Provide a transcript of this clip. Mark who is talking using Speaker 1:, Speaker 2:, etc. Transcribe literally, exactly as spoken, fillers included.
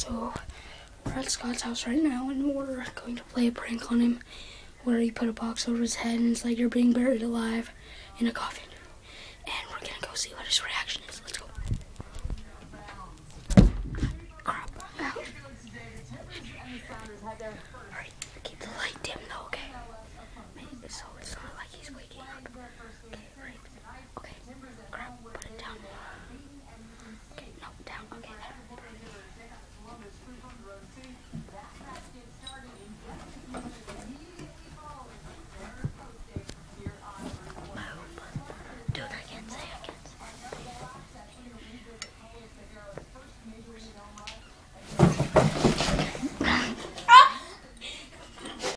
Speaker 1: So we're at Scott's house right now, and we're going to play a prank on him where he put a box over his head and it's like you're being buried alive in a coffin. And we're gonna go see what his reaction